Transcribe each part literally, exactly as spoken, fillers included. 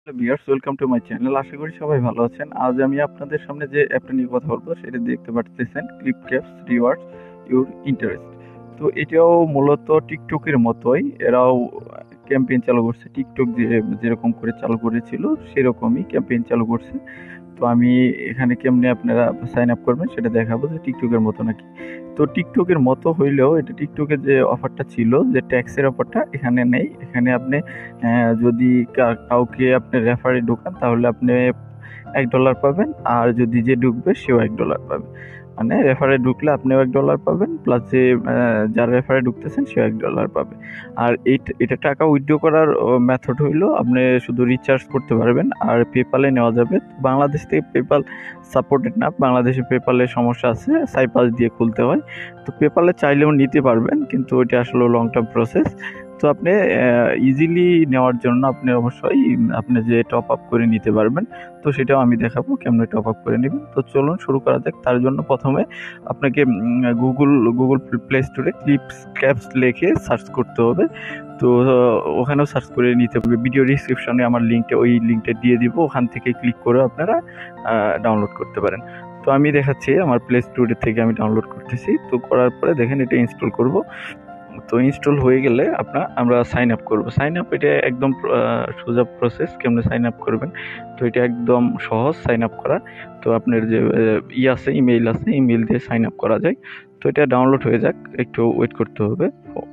Hello viewers, welcome to my channel. আশা করি সবাই ভালো আছেন। আজ আমি আপনাদের সামনে যে অ্যাপটা নিয়ে কথা বলবো সেটা দেখতে পাচ্ছেন, ক্লিপক্যাপস রিওয়ার্ডস ইউর ইন্টারেস্ট। তো এটাও মূলত টিকটকের মতোই, এরাও ক্যাম্পেইন চালু করছে। টিকটক যে যেরকম করে চালু করেছিল সেরকমই ক্যাম্পেইন চালু করছে। তো আমি এখানে কেমনে আপনারা সাইন আপ করবেন সেটা দেখাবো যে টিকটকের মতো নাকি। তো টিকটকের মতো হইলেও এটা টিকটকের যে অফারটা ছিল, যে ট্যাক্সের অফারটা এখানে নেই। এখানে আপনি আহ, যদি কা- কাউকে আপনি রেফারে ঢোকান তাহলে আপনি এক ডলার পাবেন, আর যদি যে ঢুকবে সেও এক ডলার পাবে। মানে রেফারে ঢুকলে আপনিও এক ডলার পাবেন, প্লাস যে আহ, যার রেফারে ঢুকতেছেন সেও এক ডলার পাবে। আর এই এটা টাকা উইথড্র করার মেথড হইলো আপনি শুধু রিচার্জ করতে পারবেন, আর পেপালে নেওয়া যাবে। বাংলাদেশ থেকে পেপাল সাপোর্টেড না, বাংলাদেশে পেপালের সমস্যা আছে, সাইপাস দিয়ে খুলতে হয়। তো পেপালে চাইলেও নিতে পারবেন, কিন্তু ওইটা আসলে লং টার্ম প্রসেস। তো আপনি ইজিলি নেওয়ার জন্য আপনি অবশ্যই আপনি যে টপ আপ করে নিতে পারবেন। তো সেটাও আমি দেখাবো কেমনে টপ আপ করে নেবেন। তো চলুন শুরু করা যাক। তার জন্য প্রথমে আপনাকে গুগল গুগল প্লে স্টোরে ক্লিপস ক্যাপস লিখে সার্চ করতে হবে। তো ওখানেও সার্চ করে নিতে হবে। ভিডিও ডিসক্রিপশনে আমার লিঙ্কটা ওই লিঙ্কটা দিয়ে দিব, ওখান থেকে ক্লিক করে আপনারা ডাউনলোড করতে পারেন। তো আমি দেখাচ্ছি আমার প্লে স্টোরে থেকে আমি ডাউনলোড করতেছি। তো করার পরে দেখেন এটা ইনস্টল করব। তো ইনস্টল হয়ে গেলে আপনার আমরা সাইন আপ করব। সাইন আপ এটা একদম সোজা প্রসেস, কেমনে সাইন আপ করবেন। তো এটা একদম সহজ সাইন আপ করা। তো আপনার যে ই আছে, ইমেইল আছে, ইমেইল দিয়ে সাইন আপ করা যায়। তো এটা ডাউনলোড হয়ে যাক, একটু ওয়েট করতে হবে।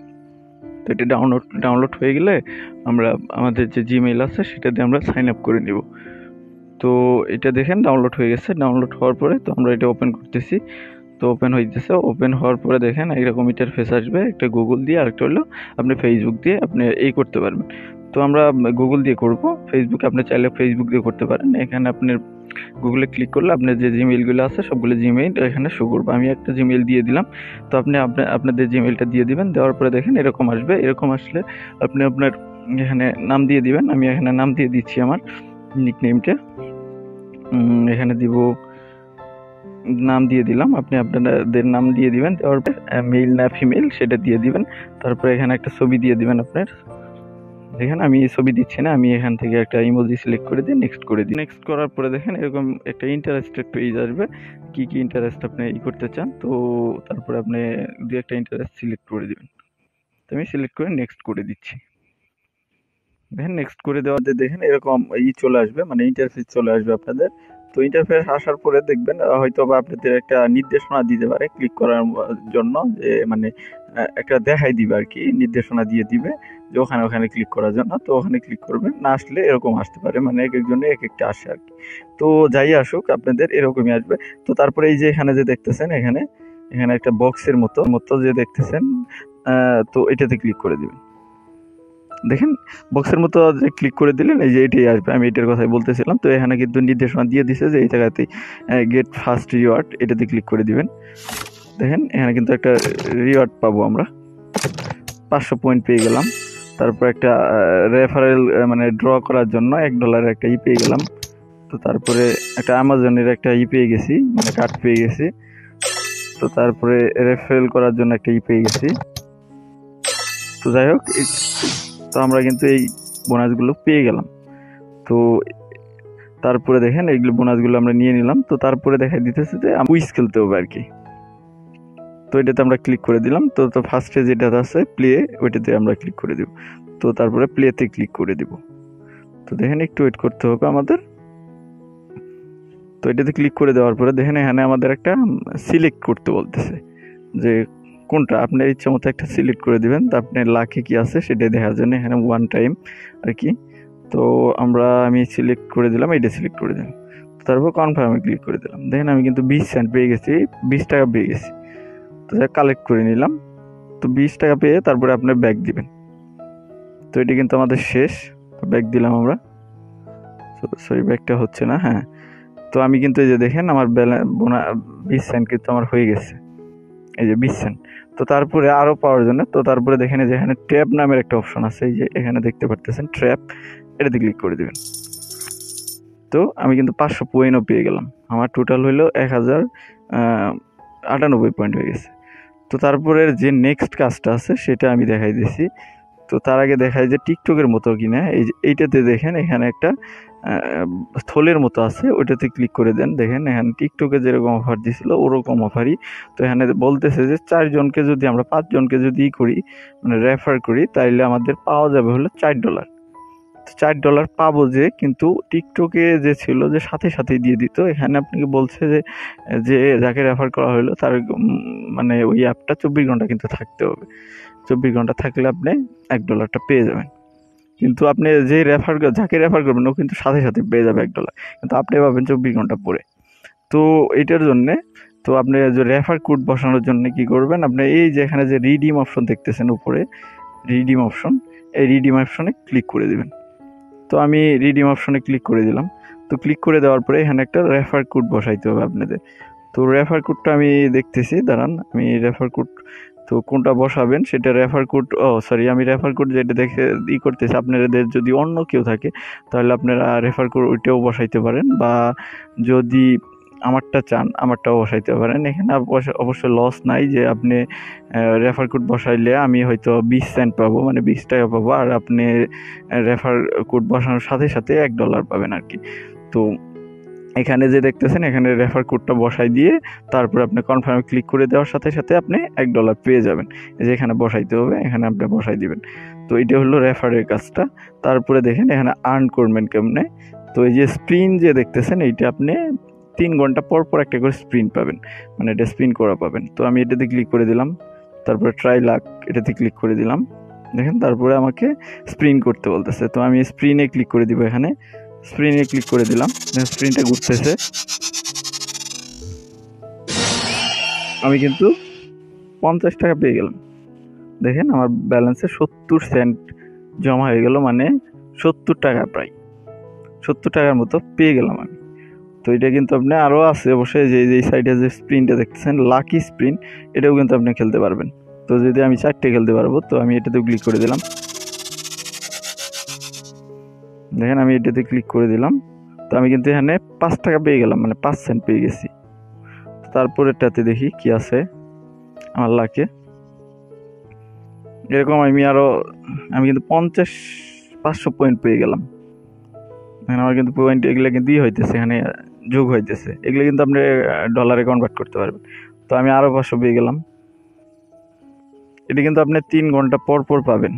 তো এটা ডাউনলোড ডাউনলোড হয়ে গেলে আমরা আমাদের যে জিমেইল আছে সেটা দিয়ে আমরা সাইন আপ করে নিব। তো এটা দেখেন ডাউনলোড হয়ে গেছে। ডাউনলোড হওয়ার পরে তো আমরা এটা ওপেন করতেছি। তো ওপেন হইতেছে। ওপেন হওয়ার পরে দেখেন এরকম ইন্টারফেস আসবে, একটা গুগল দিয়ে, আরেকটা হলো আপনি ফেসবুক দিয়ে আপনি এই করতে পারবেন। তো আমরা গুগল দিয়ে করব। ফেসবুক আপনি চাইলে ফেসবুক দিয়ে করতে পারেন। এখানে আপনি গুগলে ক্লিক করলে আপনার যে জিমেইলগুলো আছে সবগুলো জিমেইল এখানে শো করবে। আমি একটা জিমেইল দিয়ে দিলাম। তো আপনি আপনাদের জিমেইলটা দিয়ে দিবেন। দেওয়ার পরে দেখেন এরকম আসবে। এরকম আসলে আপনি আপনার এখানে নাম দিয়ে দিবেন। আমি এখানে নাম দিয়ে দিচ্ছি আমার নিকনেমটা। এখানে দিব, নাম দিয়ে দিলাম। আপনি আপনাদের নাম দিয়ে দিবেন। দেওয়ার পর মেল না ফিমেল সেটা দিয়ে দিবেন। তারপরে এখানে একটা ছবি দিয়ে দিবেন আপনার। দেখেন আমি এই ছবি দিচ্ছি না, আমি এখান থেকে একটা ইমোজি সিলেক্ট করে দিয়ে নেক্সট করে দিই। নেক্সট করার পরে দেখেন এরকম একটা ইন্টারেস্টেড পেজ আসবে, কি কি ইন্টারেস্ট আপনি ই করতে চান। তো তারপরে আপনি দু একটা ইন্টারেস্ট সিলেক্ট করে দিবেন। তো আমি সিলেক্ট করে নেক্সট করে দিচ্ছি। দেখেন নেক্সট করে দেওয়াতে দেখেন এরকম ই চলে আসবে, মানে ইন্টারফেস চলে আসবে আপনাদের। তো ইন্টারফেস আসার পরে দেখবেন হয়তো বা আপনাদের একটা নির্দেশনা দিতে পারে ক্লিক করার জন্য, যে মানে একটা দেখাই দিবে আর কি, নির্দেশনা দিয়ে দিবে যে ওখানে ওখানে ক্লিক করার জন্য। তো ওখানে ক্লিক করবেন। না আসলে এরকম আসতে পারে, মানে এক একজনের এক একটা আসে আর কি। তো যাই আসুক আপনাদের এরকমই আসবে। তো তারপরে এই যে এখানে যে দেখতেছেন, এখানে এখানে একটা বক্সের মতো মতো যে দেখতেছেন, তো এটাতে ক্লিক করে দিবেন। দেখেন বক্সের মতো যে ক্লিক করে দিলেন এই যে এটাই আসবে, আমি এটার কথাই বলতেছিলাম। তো এখানে কিন্তু নির্দেশনা দিয়ে দিছে যে এই জায়গাতেই গেট ফার্স্ট রিওয়ার্ড, এটাতে ক্লিক করে দিবেন। দেখেন এখানে কিন্তু একটা রিওয়ার্ড পাবো আমরা, পাঁচশো পয়েন্ট পেয়ে গেলাম। তারপর একটা রেফারেল মানে ড্র করার জন্য এক ডলারের একটা ই পেয়ে গেলাম। তো তারপরে একটা অ্যামাজনের একটা ই পেয়ে গেছি, মানে কার্ড পেয়ে গেছি। তো তারপরে রেফারেল করার জন্য একটা ই পেয়ে গেছি। তো যাই হোক, তো আমরা কিন্তু এই বোনাসগুলো পেয়ে গেলাম। তো তারপরে দেখেন এইগুলো বোনাসগুলো আমরা নিয়ে নিলাম। তো তারপরে দেখা দিতেছে যে কুইজ খেলতে হবে আর কি। তো এটাতে আমরা ক্লিক করে দিলাম। তো তো ফার্স্টে যেটা আছে প্লে, ওইটাতে আমরা ক্লিক করে দেব। তো তারপরে প্লেতে ক্লিক করে দিব। তো দেখেন একটু ওয়েট করতে হবে আমাদের। তো এটাতে ক্লিক করে দেওয়ার পরে দেখেন এখানে আমাদের একটা সিলেক্ট করতে বলতেছে, যে কোনটা আপনার ইচ্ছা মতো একটা সিলেক্ট করে দিবেন। তো আপনার লাখে কি আছে সেটাই দেখার জন্য এখানে ওয়ান টাইম আর কি। তো আমরা আমি সিলেক্ট করে দিলাম, এইটা সিলেক্ট করে দিলাম। তারপর কনফার্মে ক্লিক করে দিলাম। দেখেন আমি কিন্তু বিশ সেন্ট পেয়ে গেছি, বিশ টাকা পেয়ে গেছি। তো যা কালেক্ট করে নিলাম। তো বিশ টাকা পেয়ে তারপরে আপনি ব্যাক দিবেন। তো এটা কিন্তু আমাদের শেষ। ব্যাক দিলাম আমরা, সরি ব্যাকটা হচ্ছে না। হ্যাঁ, তো আমি কিন্তু এই যে দেখেন আমার ব্যালেন্স বোনা বিশ সেন্ট কিন্তু আমার হয়ে গেছে, এই যে বিশ সেন্ট। তো তারপরে আরও পাওয়ার জন্য তো তারপরে দেখেন যে এখানে ট্র্যাপ নামের একটা অপশন আছে, এই যে এখানে দেখতে পারতেছেন ট্র্যাপ, এটাতে ক্লিক করে দেবেন। তো আমি কিন্তু পাঁচশো পয়েন্টও পেয়ে গেলাম। আমার টোটাল হইলো এক হাজার আটানব্বই পয়েন্ট হয়ে গেছে। তো তারপরে যে নেক্সট কাজটা আছে সেটা আমি দেখাই দিছি। তো তার আগে দেখায় যে টিকটকের মতো কিনা। এই যে এইটাতে দেখেন এখানে একটা থলের মতো আছে, ওইটাতে ক্লিক করে দেন। দেখেন এখানে টিকটকে যেরকম অফার দিছিল ওরকম অফারই। তো এখানে বলতেছে যে চারজনকে যদি আমরা পাঁচজনকে যদি করি মানে রেফার করি তাইলে আমাদের পাওয়া যাবে হলো চার ডলার। চার ডলার পাবো যে, কিন্তু টিকটকে যে ছিল যে সাথে সাথেই দিয়ে দিত। এখানে আপনাকে বলছে যে যে যাকে রেফার করা হলো তার মানে ওই অ্যাপটা চব্বিশ ঘন্টা কিন্তু থাকতে হবে। চব্বিশ ঘন্টা থাকলে আপনি এক ডলারটা পেয়ে যাবেন। কিন্তু আপনি যে রেফার যাকে রেফার করবেন ও কিন্তু সাথে সাথে পেয়ে যাবে এক ডলার, কিন্তু আপনি পাবেন চব্বিশ ঘন্টা পরে। তো এটার জন্যে তো আপনি যে রেফার কোড বসানোর জন্য কি করবেন, আপনি এই যে এখানে যে রিডিম অপশন দেখতেছেন উপরে, রিডিম অপশন, এই রিডিম অপশনে ক্লিক করে দিবেন। তো আমি রিডিম অপশনে ক্লিক করে দিলাম। তো ক্লিক করে দেওয়ার পরে এখানে একটা রেফার কোড বসাইতে হবে আপনাদের। তো রেফার কোডটা আমি দেখতেছি, দাঁড়ান আমি রেফার কোড তো কোনটা বসাবেন সেটা রেফার কোড, ও সরি আমি রেফার কোড যেটা দেখে ই করতেছি, আপনাদের যদি অন্য কেউ থাকে তাহলে আপনারা রেফার কোড ওইটাও বসাইতে পারেন, বা যদি আমারটা চান আমারটাও বসাইতে পারেন। এখানে অবশ্য লস নাই, যে আপনি রেফার কোড বসাইলে আমি হয়তো বিশ সেন্ট পাবো, মানে বিশ টাকা পাবো, আর আপনি রেফার কোড বসানোর সাথে সাথে এক ডলার পাবেন আর কি। তো এখানে যে দেখতেছেন এখানে রেফার কোডটা বসাই দিয়ে তারপর আপনি কনফার্মে ক্লিক করে দেওয়ার সাথে সাথে আপনি এক ডলার পেয়ে যাবেন। এই যে এখানে বসাইতে হবে, এখানে আপনি বসাই দিবেন। তো এটা হলো রেফারের কাজটা। তারপরে দেখেন এখানে আর্ন করবেন কেমনে। তো এই যে স্প্রিন যে দেখতেছেন এইটা আপনি তিন ঘন্টা পর পর একটা করে স্প্রিন পাবেন, মানে এটা স্পিন করা পাবেন। তো আমি এটাতে ক্লিক করে দিলাম, তারপরে ট্রাই লাক এটাতে ক্লিক করে দিলাম। দেখেন তারপরে আমাকে স্প্রিন করতে বলতেছে, তো আমি স্প্রিনে ক্লিক করে দিব। এখানে স্প্রিনে ক্লিক করে দিলাম, স্প্রিনটা ঘুরতেছে। আমি কিন্তু পঞ্চাশ টাকা পেয়ে গেলাম। দেখেন আমার ব্যালেন্সে সত্তর সেন্ট জমা হয়ে গেল, মানে সত্তর টাকা, প্রায় সত্তর টাকার মতো পেয়ে গেলাম আমি। তো এটা কিন্তু আপনি আরও আছে অবশ্যই, যে এই সাইডে যে স্প্রিনটা দেখতেছেন লাকি স্প্রিন, এটাও কিন্তু আপনি খেলতে পারবেন। তো যদি আমি চারটে খেলতে পারবো, তো আমি এটাতে ক্লিক করে দিলাম। দেখেন আমি এটাতে ক্লিক করে দিলাম। তো আমি কিন্তু এখানে পাঁচ টাকা পেয়ে গেলাম, মানে পাঁচ সেন্ট পেয়ে গেছি। তারপরেরটাতে দেখি কি আছে আমার লাকে। এরকম আমি আরও আমি কিন্তু পঞ্চাশ পাঁচশো পয়েন্ট পেয়ে গেলাম। এখানে আমার কিন্তু পয়েন্ট এগুলো কিন্তু ই হইতেছে, এখানে যোগ হইতেছে, এগুলো কিন্তু আপনি ডলারে কনভার্ট করতে পারবেন। তো আমি আরও পাঁচশো পেয়ে গেলাম। এটা কিন্তু আপনি তিন ঘন্টা পর পর পাবেন।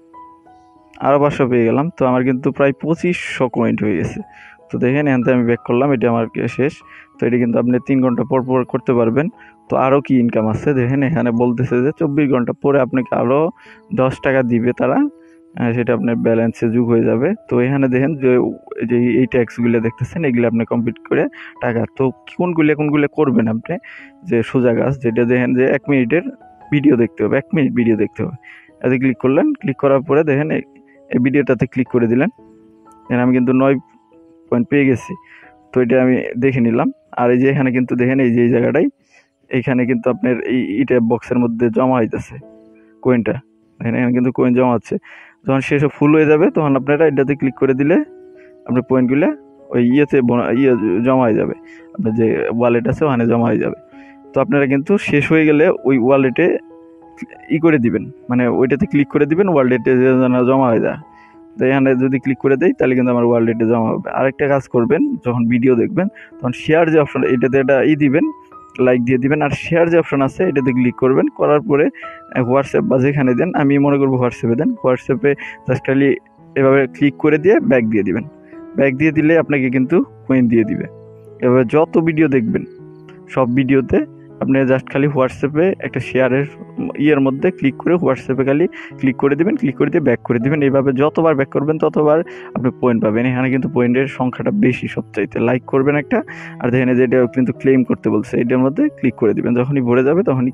আরও পাঁচশো পেয়ে গেলাম। তো আমার কিন্তু প্রায় পঁচিশশো পয়েন্ট হয়ে গেছে। তো দেখেন এখান থেকে আমি ব্যাক করলাম, এটা আমার শেষ। তো এটা কিন্তু আপনি তিন ঘন্টা পর পর করতে পারবেন। তো আরও কি ইনকাম আছে দেখেন, এখানে বলতেছে যে চব্বিশ ঘন্টা পরে আপনাকে আরও দশ টাকা দিবে তারা, সেটা আপনার ব্যালেন্সে যোগ হয়ে যাবে। তো এখানে দেখেন যে যে এই ট্যাক্সগুলো দেখতেছেন এগুলো আপনি কমপ্লিট করে টাকা, তো কোনগুলো কোনগুলো করবেন আপনি, যে সোজা কাজ যেটা দেখেন যে এক মিনিটের ভিডিও দেখতে হবে, এক মিনিট ভিডিও দেখতে হবে। এতে ক্লিক করলেন, ক্লিক করার পরে দেখেন এই ভিডিওটাতে ক্লিক করে দিলেন। এখানে আমি কিন্তু নয় পয়েন্ট পেয়ে গেছি। তো এটা আমি দেখে নিলাম। আর এই যে এখানে কিন্তু দেখেন এই যে এই জায়গাটাই, এইখানে কিন্তু আপনার এই ইটা বক্সের মধ্যে জমা হইতেছে কয়েনটা। দেখেন এখানে কিন্তু কয়েন জমা হচ্ছে। যখন সেসব ফুল হয়ে যাবে তখন আপনারা এটাতে ক্লিক করে দিলে আপনার পয়েন্টগুলো ওই ইয়েতে ইয়ে জমা হয়ে যাবে, আপনার যে ওয়ালেট আছে ওখানে জমা হয়ে যাবে। তো আপনারা কিন্তু শেষ হয়ে গেলে ওই ওয়ালেটে ই করে দিবেন, মানে ওইটাতে ক্লিক করে দিবেন, ওয়ালেটে যেন জমা হয়ে যায়। তো এখানে যদি ক্লিক করে দেয় তাহলে কিন্তু আমার ওয়ালেটে জমা হবে। আরেকটা কাজ করবেন, যখন ভিডিও দেখবেন তখন শেয়ার যে অপশন, এটাতে এটা ই দিবেন, লাইক দিয়ে দিবেন। আর শেয়ার যে অপশন আছে এটাতে ক্লিক করবেন, করার পরে হোয়াটসঅ্যাপ বা যেখানে দেন, আমি মনে করবো হোয়াটসঅ্যাপে দেন, হোয়াটসঅ্যাপে জাস্ট খালি এভাবে ক্লিক করে দিয়ে ব্যাক দিয়ে দিবেন। ব্যাক দিয়ে দিলে আপনাকে কিন্তু কয়েন দিয়ে দিবে। এভাবে যত ভিডিও দেখবেন সব ভিডিওতে আপনি জাস্ট খালি হোয়াটসঅ্যাপে একটা শেয়ারের ইয়ের মধ্যে ক্লিক করে হোয়াটসঅ্যাপে খালি ক্লিক করে দিবেন, ক্লিক করে দিয়ে ব্যাক করে দিবেন। এইভাবে যতবার ব্যাক করবেন ততবার আপনি পয়েন্ট পাবেন। এখানে কিন্তু পয়েন্টের সংখ্যাটা বেশি সবচাইতে। লাইক করবেন একটা, আর দেখেন যেটা কিন্তু ক্লেম করতে বলছে এটার মধ্যে ক্লিক করে দিবেন, যখনই ভরে যাবে তখনই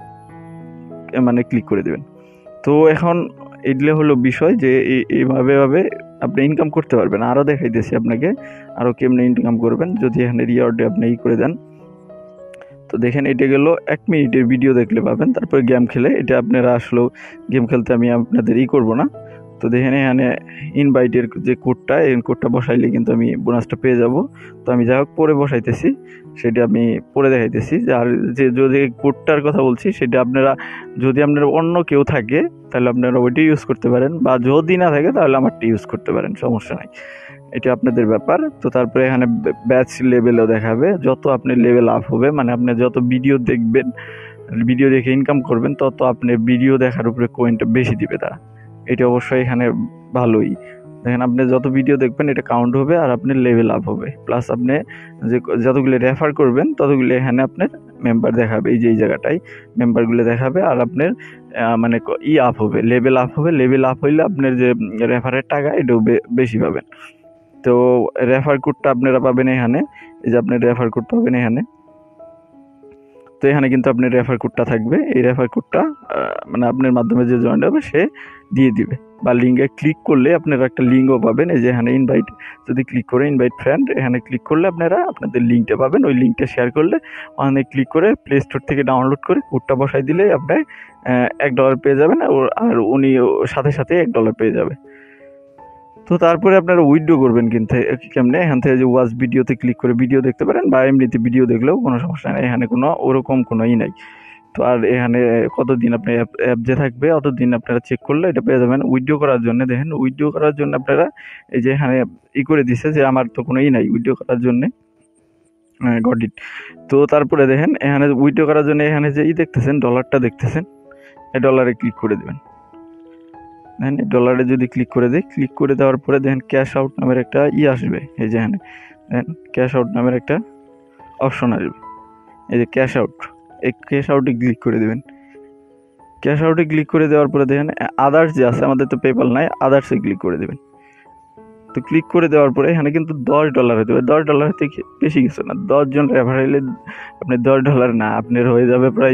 মানে ক্লিক করে দিবেন। তো এখন এগুলো হলো বিষয় যে এইভাবে ভাবে আপনি ইনকাম করতে পারবেন। আরও দেখাইতেছি আপনাকে আরও কেমনে ইনকাম করবেন যদি এখানে রিওয়ার্ডে আপনি ই করে দেন। তো দেখেন এটা গেল এক মিনিটের ভিডিও দেখলে পাবেন, তারপরে গেম খেলে, এটা আপনারা আসলেও গেম খেলতে আমি আপনাদের ই করবো না। তো দেখেন এখানে ইনভাইটের যে কোডটা, এই কোডটা বসাইলে কিন্তু আমি বোনাসটা পেয়ে যাব। তো আমি যাই হোক পরে বসাইতেছি, সেটা আমি পরে দেখাইতেছি। আর যে যদি কোডটার কথা বলছি, সেটা আপনারা যদি আপনার অন্য কেউ থাকে তাহলে আপনারা ওইটা ইউজ করতে পারেন, বা যদি না থাকে তাহলে আমারটা ইউজ করতে পারেন, সমস্যা নাই, এটা আপনাদের ব্যাপার। তো তারপরে এখানে ব্যাচ লেভেলও দেখাবে। যত আপনি লেভেল আপ হবে, মানে আপনি যত ভিডিও দেখবেন, ভিডিও দেখে ইনকাম করবেন, তত আপনি ভিডিও দেখার উপরে কয়েনটা বেশি দিবে তারা। এটা অবশ্যই এখানে ভালোই। দেখেন আপনি যত ভিডিও দেখবেন এটা কাউন্ট হবে, আর আপনার লেভেল আপ হবে। প্লাস আপনি যে যতগুলো রেফার করবেন ততগুলো এখানে আপনার মেম্বার দেখাবে, এই যে এই জায়গাটায় মেম্বারগুলো দেখাবে। আর আপনার মানে ই আপ হবে, লেভেল আপ হবে। লেভেল আপ হইলে আপনার যে রেফারের টাকা এটাও বেশি পাবেন। তো রেফার কোডটা আপনারা পাবেন এখানে, এই যে আপনার রেফার কোড পাবেন এখানে। তো এখানে কিন্তু আপনার রেফার কোডটা থাকবে। এই রেফার কোডটা মানে আপনার মাধ্যমে যে জয়েন হবে সে দিয়ে দিবে, বা লিঙ্কে ক্লিক করলে আপনারা একটা লিঙ্কও পাবেন। এই যে এখানে ইনভাইট, যদি ক্লিক করে ইনভাইট ফ্রেন্ড, এখানে ক্লিক করলে আপনারা আপনাদের লিঙ্কটা পাবেন। ওই লিঙ্কটা শেয়ার করলে ওখানে ক্লিক করে প্লে স্টোর থেকে ডাউনলোড করে কোডটা বসাই দিলে আপনি এক ডলার পেয়ে যাবেন, আর উনি সাথে সাথে এক ডলার পেয়ে যাবে। তো তারপরে আপনারা উইথড্র করবেন কিন্তু কেমনে, এখান থেকে যে ওয়াচ ভিডিওতে ক্লিক করে ভিডিও দেখতে পারেন, বা এমনিতে ভিডিও দেখলেও কোনো সমস্যা নেই, এখানে কোনো ওরকম কোনো ই নাই। তো আর এখানে কতদিন আপনি অ্যাপ যে থাকবে অতদিন আপনারা চেক করলে এটা পেয়ে যাবেন। উইথড্র করার জন্য দেখেন, উইথড্র করার জন্য আপনারা এই যে এখানে ই করে দিছে যে আমার তো কোনো ই নাই উইথড্র করার জন্য, গট ইট। তো তারপরে দেখেন এখানে উইথড্র করার জন্য এখানে যে ই দেখতেছেন, ডলারটা দেখতেছেন, এই ডলারে ক্লিক করে দেবেন। দেখেন এই ডলারে যদি ক্লিক করে দিই, ক্লিক করে দেওয়ার পরে দেখেন ক্যাশ আউট নামের একটা ই আসবে। এই যে এখানে দেখেন ক্যাশ আউট নামের একটা অপশন আসবে, এই যে ক্যাশ আউট, এই ক্যাশ আউটে ক্লিক করে দেবেন। ক্যাশ আউটে ক্লিক করে দেওয়ার পরে দেখেন আদার্স যে আছে, আমাদের তো পেপাল নাই, আদার্সে ক্লিক করে দেবেন। তো ক্লিক করে দেওয়ার পরে এখানে কিন্তু দশ ডলার হতে হবে, দশ ডলার থেকে বেশি কিছু না। দশজন রেফারেলে আপনি দশ ডলার না, আপনার হয়ে যাবে প্রায়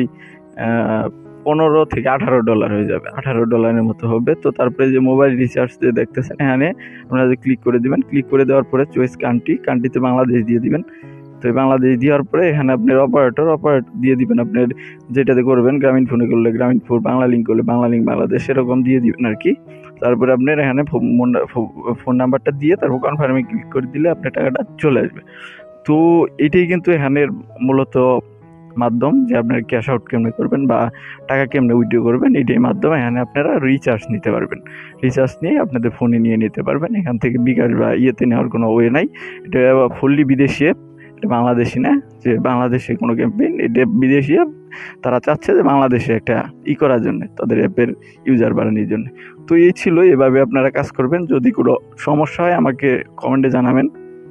পনেরো থেকে আঠারো ডলার হয়ে যাবে, আঠারো ডলারের মতো হবে। তো তারপরে যে মোবাইল রিচার্জ যে দেখতেছেন এখানে আপনারা যে ক্লিক করে দিবেন, ক্লিক করে দেওয়ার পরে চয়েস কান্ট্রি, কান্ট্রিতে বাংলাদেশ দিয়ে দিবেন। তো বাংলাদেশ দেওয়ার পরে এখানে আপনার অপারেটর অপারেটর দিয়ে দিবেন, আপনার যেটাতে করবেন, গ্রামীণ ফোনে করলে গ্রামীণ ফোন, বাংলা লিঙ্ক করলে বাংলা লিঙ্ক বাংলাদেশ, সেরকম দিয়ে দিবেন আর কি। তারপরে আপনার এখানে ফোন নাম্বারটা দিয়ে তারপর কনফার্মে ক্লিক করে দিলে আপনার টাকাটা চলে আসবে। তো এটাই কিন্তু এখানের মূলত মাধ্যম, যে আপনার ক্যাশ আউট কেমনে করবেন বা টাকা কেমনে উইথড্র করবেন, এটাই মাধ্যমে এখানে আপনারা রিচার্জ নিতে পারবেন। রিচার্জ নিয়ে আপনাদের ফোনে নিয়ে নিতে পারবেন, এখান থেকে বিকাশ বা ইয়েতে নেওয়ার কোনো ওয়ে নাই। এটা ফুললি বিদেশি অ্যাপ, এটা বাংলাদেশি না যে বাংলাদেশে কোনো ক্যাম্পেইন, এটা বিদেশি অ্যাপ। তারা চাচ্ছে যে বাংলাদেশে একটা ই করার জন্য, তাদের অ্যাপের ইউজার বাড়ানোর জন্য। তো এই ছিল, এভাবে আপনারা কাজ করবেন। যদি কোনো সমস্যা হয় আমাকে কমেন্টে জানাবেন।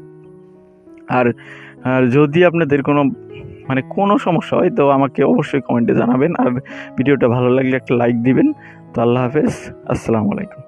আর আর যদি আপনাদের কোনো মানে কোনো সমস্যা হয় তো আমাকে অবশ্যই কমেন্টে জানাবেন। আর ভিডিওটা ভালো লাগলে একটা লাইক দিবেন। তো আল্লাহ হাফেজ, আসসালামু আলাইকুম।